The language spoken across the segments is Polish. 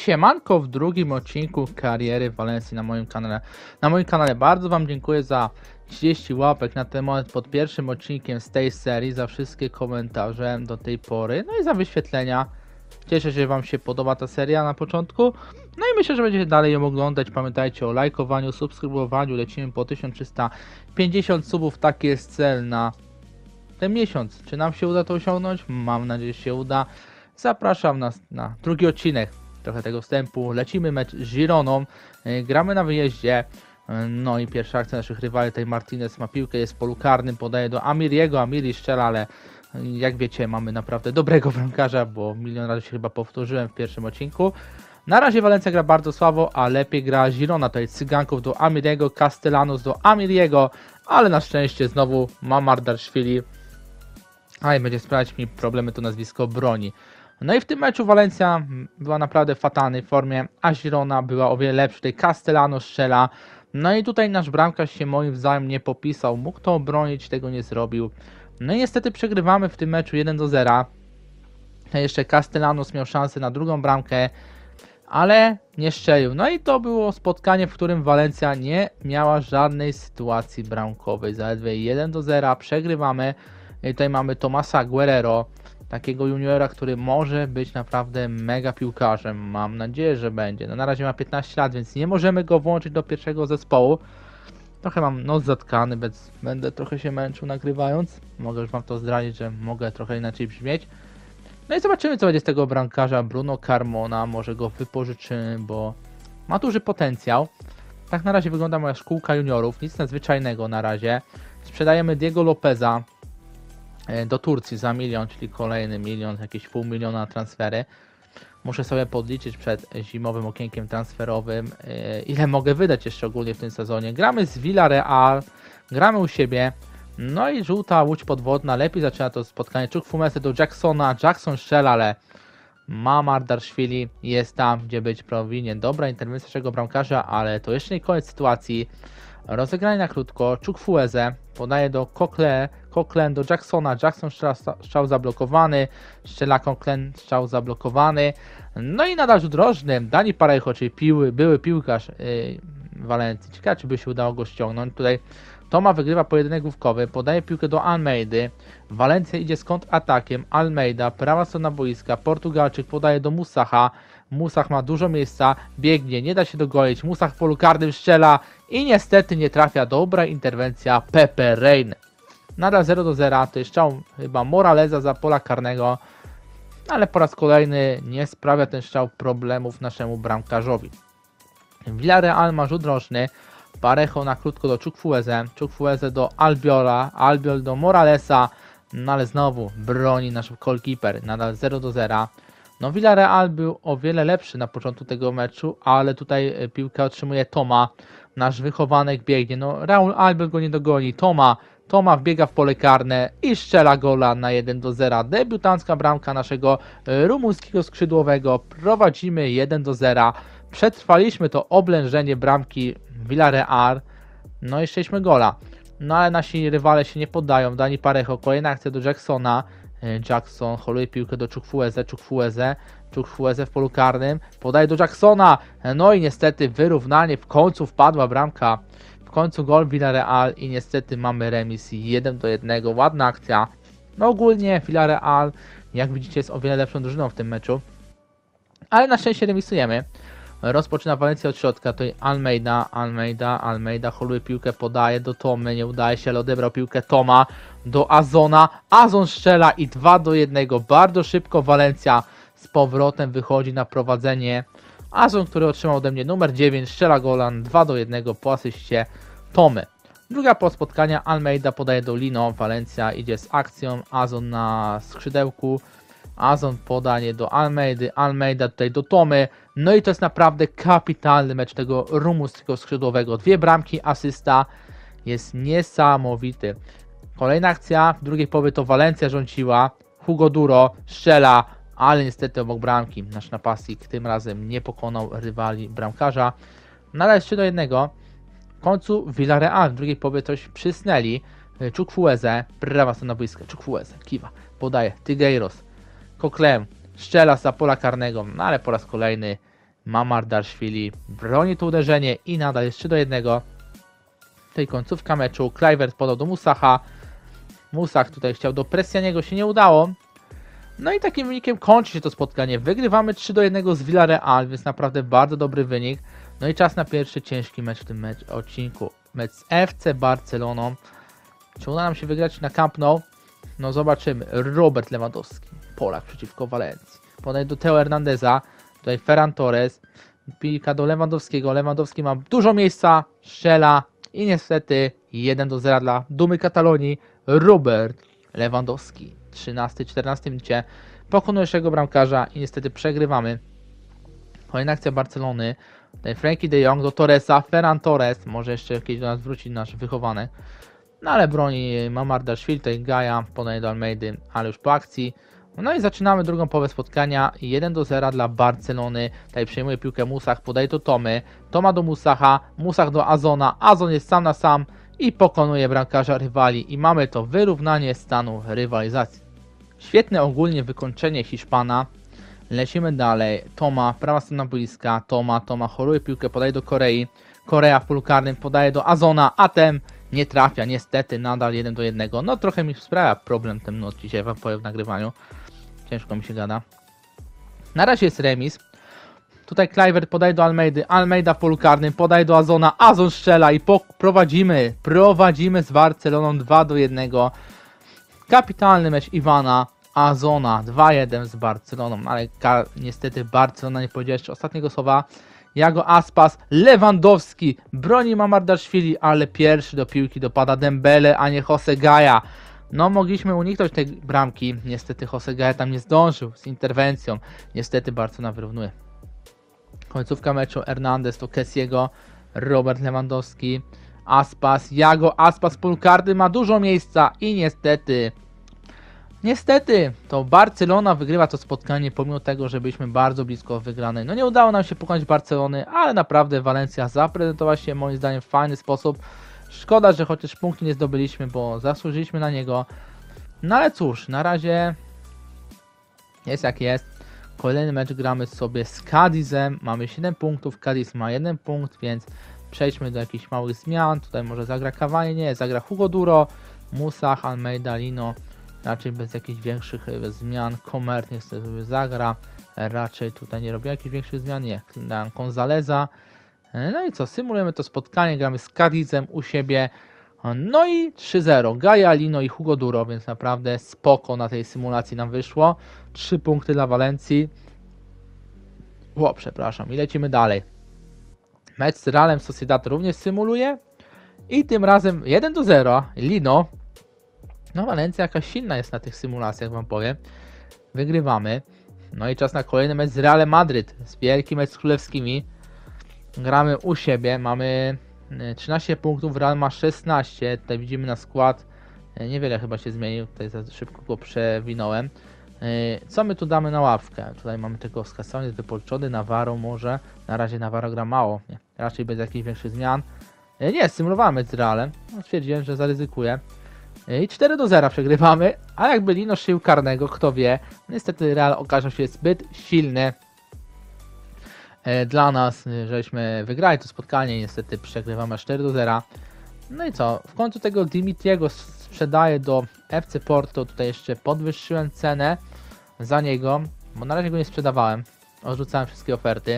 Siemanko w drugim odcinku kariery Walencji na moim kanale. Bardzo Wam dziękuję za 30 łapek na ten moment pod pierwszym odcinkiem z tej serii, za wszystkie komentarze do tej pory, no i za wyświetlenia. Cieszę się, że Wam się podoba ta seria na początku. No i myślę, że będziecie dalej ją oglądać. Pamiętajcie o lajkowaniu, subskrybowaniu. Lecimy po 1350 subów. Taki jest cel na ten miesiąc. Czy nam się uda to osiągnąć? Mam nadzieję, że się uda. Zapraszam nas na drugi odcinek. Trochę tego wstępu. Lecimy mecz z Gironą. Gramy na wyjeździe. No i pierwsza akcja naszych rywali. Tutaj Martinez ma piłkę, jest w polu karnym. Podaje do Amiriego. Amiri strzela, ale jak wiecie, mamy naprawdę dobrego bramkarza, bo milion razy się chyba powtórzyłem w pierwszym odcinku. Na razie Walencja gra bardzo słabo, a lepiej gra Girona. Tutaj Cyganków do Amiriego, Castellanos do Amiriego, ale na szczęście znowu Mamardashvili. A i będzie sprawiać mi problemy to nazwisko broni. No i w tym meczu Walencja była naprawdę w fatalnej formie, a Girona była o wiele lepsza. Tutaj Castellanos strzela. No i tutaj nasz bramkarz się moim zdaniem nie popisał. Mógł to obronić, tego nie zrobił. No i niestety przegrywamy w tym meczu 1-0. Jeszcze Castellanos miał szansę na drugą bramkę, ale nie strzelił. No i to było spotkanie, w którym Walencja nie miała żadnej sytuacji bramkowej. Zaledwie 1-0, przegrywamy. I tutaj mamy Tomasa Guerrero, takiego juniora, który może być naprawdę mega piłkarzem. Mam nadzieję, że będzie. No na razie ma 15 lat, więc nie możemy go włączyć do pierwszego zespołu. Trochę mam nos zatkany, więc będę trochę się męczył nagrywając. Mogę już Wam to zdradzić, że mogę trochę inaczej brzmieć. No i zobaczymy, co będzie z tego bramkarza Bruno Carmona. Może go wypożyczymy, bo ma duży potencjał. Tak na razie wygląda moja szkółka juniorów. Nic nadzwyczajnego na razie. Sprzedajemy Diego Lopeza do Turcji za milion, czyli kolejny milion, jakieś pół miliona na transfery. Muszę sobie podliczyć przed zimowym okienkiem transferowym, ile mogę wydać jeszcze ogólnie w tym sezonie. Gramy z Villarreal, gramy u siebie. No i żółta łódź podwodna, lepiej zaczyna to spotkanie. Chukwueze do Jacksona, Jackson strzela, ale Mamardashvili jest tam, gdzie być powinien. Dobra interwencja naszego bramkarza, ale to jeszcze nie koniec sytuacji. Rozegranie na krótko, Chukwueze podaje do Coquelin do Jacksona, Jackson strzał zablokowany, strzela Coquelin, strzał zablokowany. No i nadal rzut rożny, Dani Parejo, czyli były piłkarz Walencji. Ciekawe, czy by się udało go ściągnąć. Tutaj Toma wygrywa pojedynek główkowy, podaje piłkę do Almeidy. Walencja idzie z kontratakiem. Almeida, prawa strona boiska. Portugalczyk podaje do Musacha. Musach ma dużo miejsca, biegnie, nie da się dogolić. Musach w polu karnym strzela i niestety nie trafia. Dobra interwencja Pepe Reina. Nadal 0-0, to jest strzał chyba Moraleza za pola karnego, ale po raz kolejny nie sprawia ten strzał problemów naszemu bramkarzowi. Villarreal ma rzut roczny. Parejo na krótko do Chukwueze do Albiola, Albiol do Moralesa, no ale znowu broni nasz goalkeeper, nadal 0-0. No Villarreal był o wiele lepszy na początku tego meczu, ale tutaj piłkę otrzymuje Toma, nasz wychowanek biegnie, no Raul Albiol go nie dogoni, Toma wbiega w pole karne i strzela gola na 1-0. Debiutancka bramka naszego rumuńskiego skrzydłowego, prowadzimy 1-0. Przetrwaliśmy to oblężenie bramki Villarreal, no i strzeliśmy gola. No ale nasi rywale się nie poddają. Dani Parejo, kolejna akcja do Jacksona. Jackson holuje piłkę do Chukwueze w polu karnym. Podaje do Jacksona. No i niestety wyrównanie. W końcu wpadła bramka. W końcu gol Villarreal i niestety mamy remis 1-1. Ładna akcja. No ogólnie Villarreal, jak widzicie, jest o wiele lepszą drużyną w tym meczu. Ale na szczęście remisujemy. Rozpoczyna Walencja od środka, tutaj Almeida holuje piłkę, podaje do Tomy, nie udaje się, ale odebrał piłkę Toma do Azona, Azon strzela i 2-1, bardzo szybko Walencja z powrotem wychodzi na prowadzenie. Azon, który otrzymał ode mnie numer 9, strzela gola 2-1 po asyście Tomy. Druga połowa spotkania, Almeida podaje do Lino, Walencja idzie z akcją, Azon na skrzydełku. Azon podanie do Almeidy, Almeida tutaj do Tomy. No i to jest naprawdę kapitalny mecz tego rumuńskiego skrzydłowego. 2 bramki, asysta. Jest niesamowity. Kolejna akcja, w drugiej połowie to Walencja rządziła. Hugo Duro strzela, ale niestety obok bramki. Nasz napastnik tym razem nie pokonał rywali bramkarza. Nadal 3-1. W końcu Villarreal w drugiej połowie coś przysnęli. Chukwueze, prawa strona boiska, Chukwueze, kiwa, podaje, Tigueiros. Coquelin strzela za pola karnego, no ale po raz kolejny Mamardashvili broni to uderzenie i nadal jest 3-1. Tej końcówka meczu. Kluivert podał do Musacha. Musach tutaj chciał do Prestianiego, się nie udało. No i takim wynikiem kończy się to spotkanie. Wygrywamy 3-1 z Villarreal, więc naprawdę bardzo dobry wynik. No i czas na pierwszy ciężki mecz w tym odcinku. Mecz z FC Barceloną. Czy uda nam się wygrać na Camp Nou? No zobaczymy. Robert Lewandowski, Polak przeciwko Walencji. Podaje do Theo Hernandeza. Tutaj Ferran Torres. Piłka do Lewandowskiego. Lewandowski ma dużo miejsca. Strzela. I niestety 1-0 dla Dumy Katalonii. Robert Lewandowski. 13-14 minucie. Pokonuje jego bramkarza i niestety przegrywamy. Kolejna akcja Barcelony. Tutaj Frenkie de Jong do Torresa. Ferran Torres. Może jeszcze kiedyś do nas wrócić nasz wychowany. No ale broni Mamardashvili, tutaj Gaia, podaje do Almeidy, ale już po akcji. No i zaczynamy drugą połowę spotkania. 1-0 dla Barcelony. Tutaj przejmuje piłkę Musach, podaje do Tomy. Toma do Musacha, Musach do Azona. Azon jest sam na sam i pokonuje bramkarza rywali. I mamy to wyrównanie stanu rywalizacji. Świetne ogólnie wykończenie Hiszpana. Lecimy dalej. Toma, prawa strona boiska. Toma choruje piłkę, podaje do Korei. Korea w polu karnym podaje do Azona, a ten nie trafia, niestety nadal 1-1. No trochę mi sprawia problem ten not dzisiaj wam powiem w nagrywaniu. Ciężko mi się gada. Na razie jest remis. Tutaj Kluivert podaje do Almeidy. Almeida w polu karnym podaje do Azona. Azon strzela i prowadzimy z Barceloną 2-1. Kapitalny mecz Iwana Azona 2-1 z Barceloną. Ale niestety Barcelona nie powiedziała jeszcze ostatniego słowa. Jago Aspas, Lewandowski, broni Mamardashvili, ale pierwszy do piłki dopada Dembele, a nie Jose Gaia. No mogliśmy uniknąć tej bramki, niestety Jose Gaia tam nie zdążył z interwencją. Niestety Barcelona wyrównuje. Końcówka meczu Hernandez to Kessiego, Robert Lewandowski, Aspas, Jago Aspas, pól karny ma dużo miejsca i Niestety, to Barcelona wygrywa to spotkanie, pomimo tego, że byliśmy bardzo blisko wygranej. No nie udało nam się pokonać Barcelony, ale naprawdę Walencja zaprezentowała się moim zdaniem w fajny sposób. Szkoda, że chociaż punktu nie zdobyliśmy, bo zasłużyliśmy na niego. No ale cóż, na razie jest jak jest. Kolejny mecz gramy sobie z Cadizem. Mamy 7 punktów, Cadiz ma 1 punkt, więc przejdźmy do jakichś małych zmian. Tutaj może zagra Cavani, nie, zagra Hugo Duro, Musach, Almeida, Lino. Raczej bez jakichś większych zmian. Comer niech sobie zagra. Raczej tutaj nie robię jakichś większych zmian. Nie, dałem Gonzaleza. No i co? Symulujemy to spotkanie. Gramy z Cadizem u siebie. No i 3-0. Gaia, Lino i Hugo Duro, więc naprawdę spoko na tej symulacji nam wyszło. 3 punkty dla Walencji. Przepraszam. I lecimy dalej. Mecz z Realem Sociedad również symuluje. I tym razem 1-0. Lino. No Walencja jakaś silna jest na tych symulacjach, wam powiem. Wygrywamy. No i czas na kolejny mecz z Realem Madryt. Z wielkim mecz z królewskimi. Gramy u siebie. Mamy 13 punktów, Real ma 16. Tutaj widzimy na skład. Niewiele chyba się zmienił. Tutaj za szybko go przewinąłem. Co my tu damy na ławkę? Tutaj mamy tego Skasson, jest wypożyczony. Navarro może. Na razie Navarro gra mało. Nie. Raczej bez jakichś większych zmian. Nie, symulowałem mecz z Realem. No, stwierdziłem, że zaryzykuję. I 4-0 przegrywamy, a jakby Lino szył karnego, kto wie. Niestety Real okazał się zbyt silny dla nas, żeśmy wygrali to spotkanie. Niestety przegrywamy 4-0. No i co? W końcu tego Dimitriego sprzedaję do FC Porto. Tutaj jeszcze podwyższyłem cenę za niego, bo na razie go nie sprzedawałem. Odrzucałem wszystkie oferty.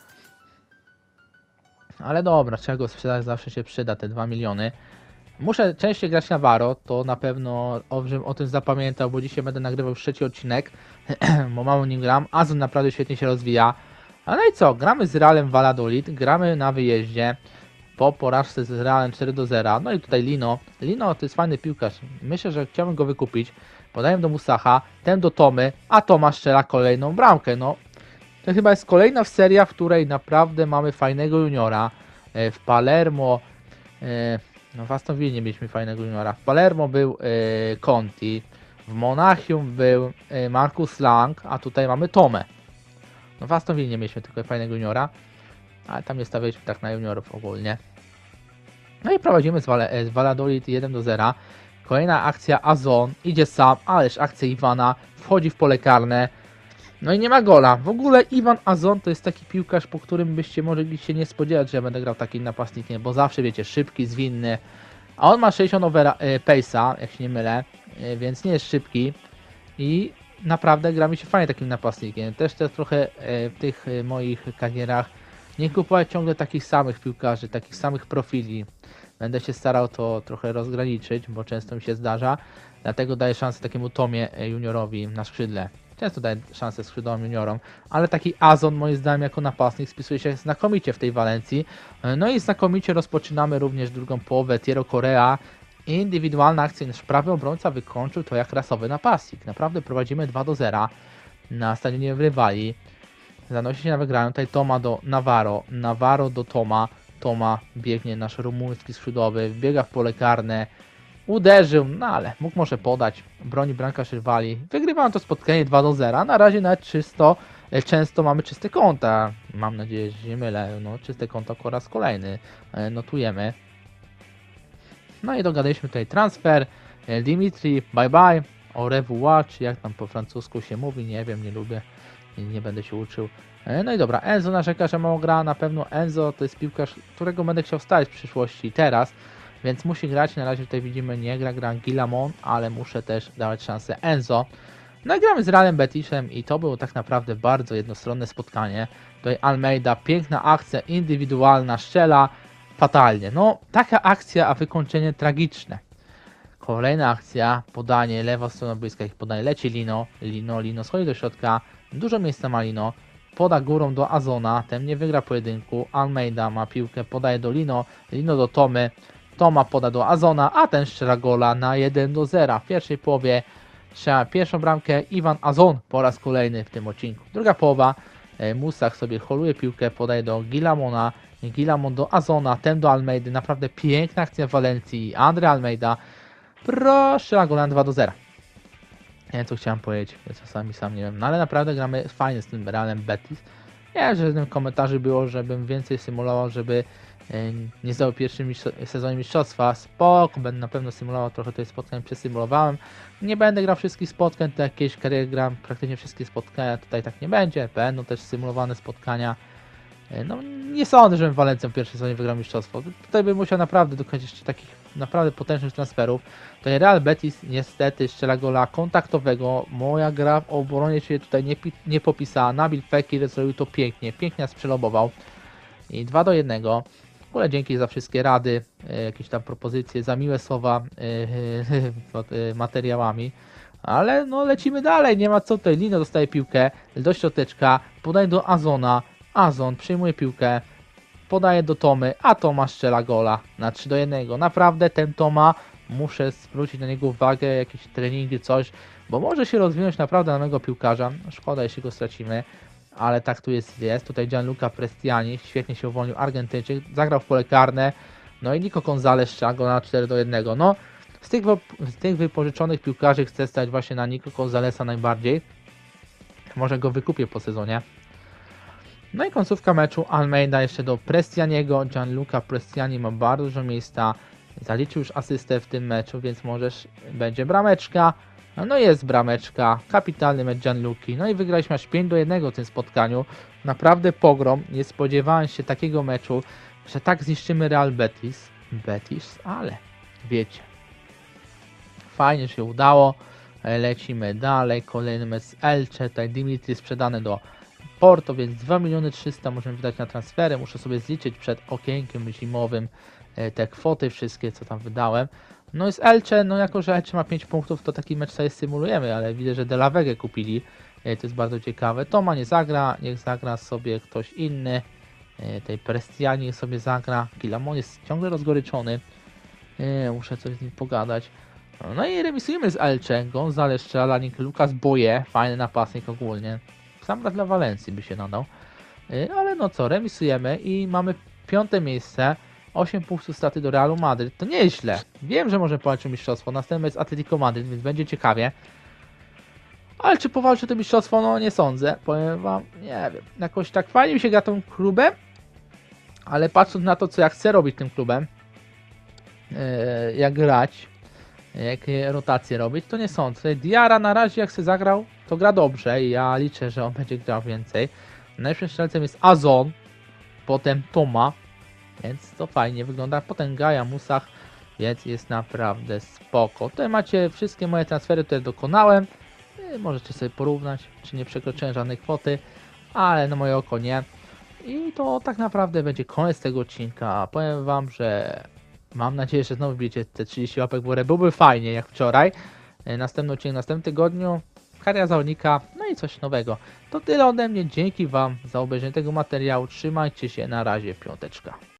Ale dobra, trzeba go sprzedać, zawsze się przyda te 2 miliony. Muszę częściej grać na Navarro, to na pewno o tym zapamiętał, bo dzisiaj będę nagrywał już 3 odcinek, bo mało nim gram. Azon naprawdę świetnie się rozwija. A no i co? Gramy z Realem Valladolid, gramy na wyjeździe po porażce z Realem 4-0. No i tutaj Lino. Lino to jest fajny piłkarz. Myślę, że chciałbym go wykupić. Podaję do Musacha, ten do Tomy, a Toma strzela kolejną bramkę. No, to chyba jest kolejna seria, w której naprawdę mamy fajnego juniora. W Palermo... No w Aston Villa nie mieliśmy fajnego juniora. W Palermo był Conti, w Monachium był Marcus Lang, a tutaj mamy Tomę. No w Aston Villa nie mieliśmy tylko fajnego juniora, ale tam nie stawialiśmy tak na juniorów ogólnie. No i prowadzimy z Valladolid 1-0. Kolejna akcja Azon, idzie sam, ależ akcja Iwana, wchodzi w pole karne. No i nie ma gola. W ogóle Iwan Azon to jest taki piłkarz, po którym byście mogli się nie spodziewać, że ja będę grał takim napastnikiem, bo zawsze wiecie, szybki, zwinny, a on ma 60 pace'a, jak się nie mylę, więc nie jest szybki i naprawdę gra mi się fajnie takim napastnikiem. Też trochę w tych moich karierach nie kupować ciągle takich samych piłkarzy, takich samych profili. Będę się starał to trochę rozgraniczyć, bo często mi się zdarza. Dlatego daję szansę takiemu Tomie juniorowi na skrzydle. Często daję szansę skrzydłowym juniorom, ale taki Azon moim zdaniem jako napastnik spisuje się znakomicie w tej Walencji. No i znakomicie rozpoczynamy również drugą połowę. Thierry Correa. Indywidualna akcja, nasz prawy obrońca wykończył to jak rasowy napastnik. Naprawdę prowadzimy 2-0 na stadionie rywali. Zanosi się na wygraną. Tutaj Toma do Navarro. Navarro do Toma. Toma biegnie nasz rumuński skrzydłowy. Wbiega w pole karne. Uderzył, no ale mógł może podać. Broni bramkarz rywali. Wygrywam to spotkanie 2-0. Na razie nawet często mamy czyste konta. Mam nadzieję, że się nie mylę. No, czyste konto po raz kolejny. Notujemy. No i dogadaliśmy tutaj transfer. Dimitri, bye bye. Au revoir, czy jak tam po francusku się mówi, nie wiem, nie lubię. Nie będę się uczył. No i dobra, Enzo narzeka, że mało gra. Na pewno Enzo to jest piłkarz, którego będę chciał stać w przyszłości teraz. Więc musi grać. Na razie tutaj widzimy, nie gra Guillamon, ale muszę też dawać szansę Enzo. No i gramy z Realem Betisem i to było tak naprawdę bardzo jednostronne spotkanie. Tutaj Almeida, piękna akcja indywidualna, strzela fatalnie. No, taka akcja, a wykończenie tragiczne. Kolejna akcja, podanie, lewa strona boiska, ich podanie, leci Lino schodzi do środka, dużo miejsca ma Lino, poda górą do Azona, ten nie wygra pojedynku, Almeida ma piłkę, podaje do Lino do Tomy, Toma poda do Azona, a ten strzela gola na 1-0. W pierwszej połowie strzela pierwszą bramkę Iwan Azon po raz kolejny w tym odcinku. Druga połowa, Musak sobie holuje piłkę, podaje do Guillamona, Guillamon do Azona, ten do Almeidy, naprawdę piękna akcja w Walencji, Andre Almeida, proszę, gola na 2-0. Nie wiem co chciałem powiedzieć, czasami sam nie wiem, no ale naprawdę gramy fajnie z tym Realem Betis. Nie, że w jednym komentarzu było, żebym więcej symulował, żeby nie zdał w pierwszym sezonie mistrzostwa. Spoko, będę na pewno symulował, trochę tutaj spotkań przesymulowałem. Nie będę grał wszystkich spotkań, to jakieś kariery gram praktycznie wszystkie spotkania, tutaj tak nie będzie. Będą też symulowane spotkania. No nie sądzę, żebym Walencją w pierwszym sezonie wygrał mistrzostwo. Tutaj bym musiał naprawdę dokończyć jeszcze takich naprawdę potężnych transferów. Tutaj Real Betis niestety strzela gola kontaktowego. Moja gra w obronie się tutaj nie popisała. Nabil Fekir zrobił to pięknie, pięknie sprzelobował. I 2-1. W ogóle dzięki za wszystkie rady, jakieś tam propozycje, za miłe słowa pod materiałami. Ale no lecimy dalej, nie ma co tutaj. Lino dostaje piłkę do środeczka, podaje do Azona. Azon przyjmuje piłkę, podaje do Tomy, a Toma strzela gola na 3-1. Naprawdę ten Toma, muszę zwrócić na niego uwagę, jakieś treningi, coś, bo może się rozwinąć naprawdę na nowego piłkarza. Szkoda, jeśli go stracimy, ale tak tu jest. Tutaj Gianluca Prestiani, świetnie się uwolnił, Argentyńczyk, zagrał w pole karne, no i Nico Gonzalez strzela gola na 4-1. No, z tych wypożyczonych piłkarzy chcę stać właśnie na Nico Gonzalesa najbardziej. Może go wykupię po sezonie. No i końcówka meczu, Almeida jeszcze do Prestianiego, Gianluca Prestiani ma bardzo dużo miejsca, zaliczył już asystę w tym meczu, więc będzie brameczka, no jest brameczka, kapitalny mecz Gianluki, no i wygraliśmy aż 5-1 w tym spotkaniu, naprawdę pogrom, nie spodziewałem się takiego meczu, że tak zniszczymy Real Betis, ale wiecie, fajnie się udało, lecimy dalej, kolejny mecz z Elche, tutaj Dimitri sprzedany do Porto, więc 2 300 000 możemy wydać na transfery. Muszę sobie zliczyć przed okienkiem zimowym te kwoty wszystkie, co tam wydałem. No i z Elche, no jako że Elche ma 5 punktów, to taki mecz sobie symulujemy, ale widzę, że De La Vega kupili. To jest bardzo ciekawe. Toma nie zagra, niech zagra sobie ktoś inny. Tej Prestiani sobie zagra. Guillamon jest ciągle rozgoryczony. Muszę coś z nim pogadać. No i remisujemy z Elche. Gonzalez strzela, Lucas Boye, fajny napastnik ogólnie. Sam dla Walencji by się nadał. Ale no co, remisujemy i mamy 5. miejsce. 8 punktów straty do Realu Madryt. To nie jest źle. Wiem, że możemy powalczyć o mistrzostwo. Następny jest Atletico Madryt, więc będzie ciekawie. Ale czy powalczy to mistrzostwo? No nie sądzę. Powiem wam, nie wiem. Jakoś tak fajnie mi się gra tym klubem. Ale patrząc na to, co ja chcę robić tym klubem. Jak grać. Jakie rotacje robić, to nie sądzę. Diarra na razie jak się zagrał, to gra dobrze i ja liczę, że on będzie grał więcej. Najlepszym strzelcem jest Azon, potem Toma, więc to fajnie wygląda. Potem Gaia, Musach, więc jest naprawdę spoko. Tutaj macie wszystkie moje transfery, które dokonałem. Możecie sobie porównać, czy nie przekroczyłem żadnej kwoty, ale na moje oko nie. I to tak naprawdę będzie koniec tego odcinka. Powiem wam, że mam nadzieję, że znowu widzicie te 30 łapek w górę. Byłby fajnie jak wczoraj. Następny odcinek w następnym tygodniu. Kariera zawodnika, no i coś nowego. To tyle ode mnie. Dzięki wam za obejrzenie tego materiału. Trzymajcie się, na razie, piąteczka.